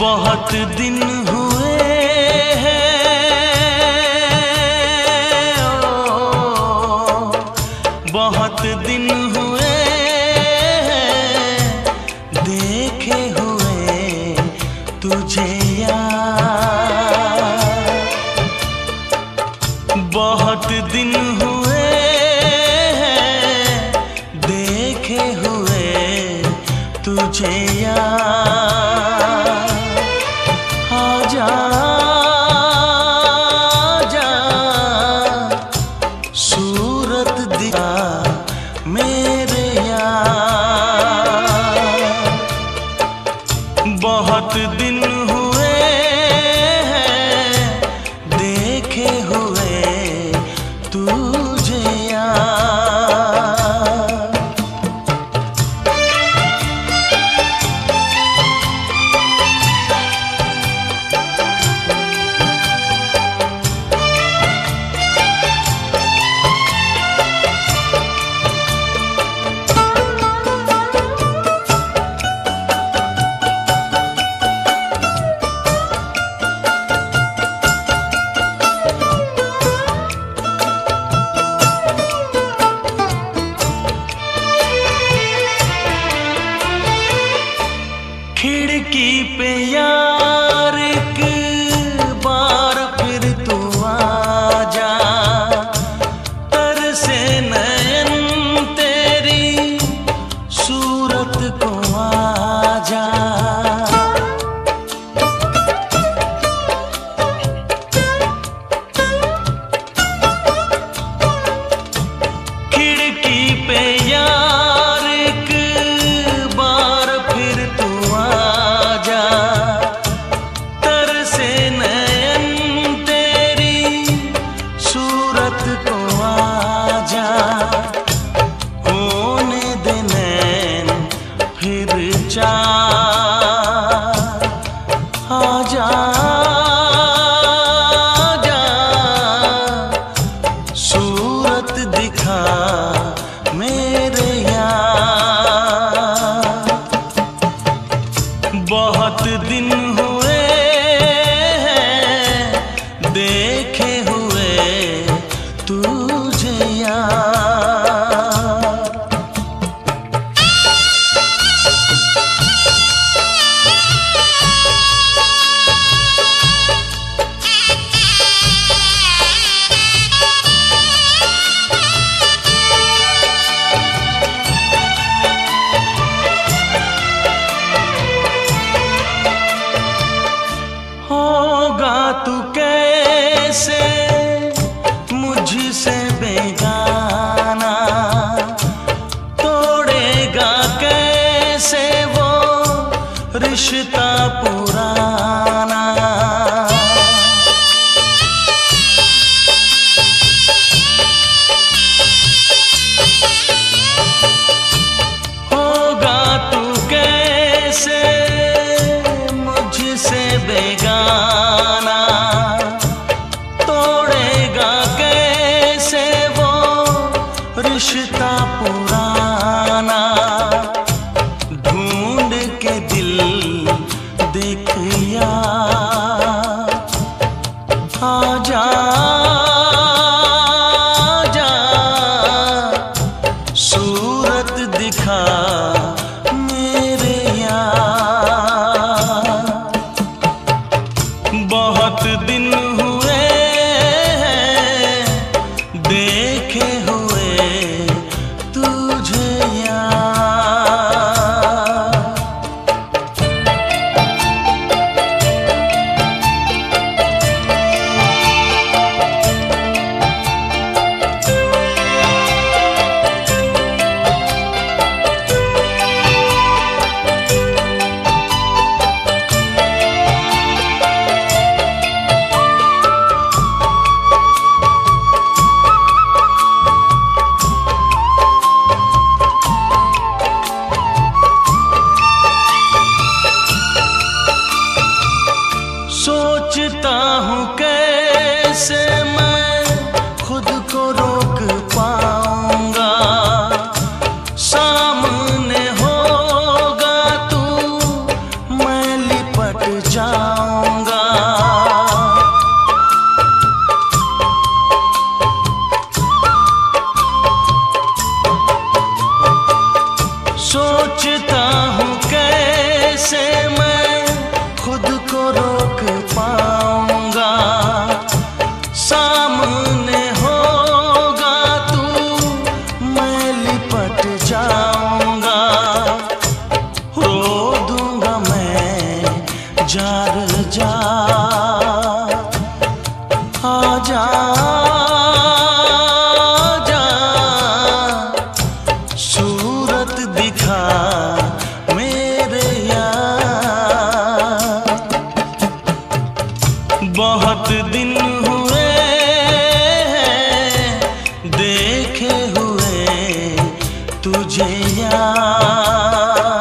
बहुत दिन हुए बहुत दिन हुए देखे हुए तुझे यार। बहुत दिन हुए देखे हुए तुझे यार। आजा आजा सूरत दिखा मेरे यार। बहुत दिन हुए देखे हुए तुझे यार। खिड़की पे यार एक बार फिर तू आजा। तरसे नयन तेरी सूरत को आजा। खिड़की पे यार एक बार फिर तू आजा। तरसे नयन तेरी सूरत को आजा। होने दे नैन फिर चार। आजा आजा सूरत दिखा मेरे यार। बहुत दिन हुए देखे हुए तुझे यार। होगा तू कैसे मुझसे बेगाना। तोड़ेगा कैसे वो रिश्ता पुराना। होगा तू कैसे मुझसे बेगाना। तोड़ेगा कैसे वो रिश्ता पुराना। ढूंढ के दिल देख यार। आजा आजा सूरत दिखा मेरे यार। बहुत दिन हुए देखे हुए तुझे यार। देखे हुए तुझे यार।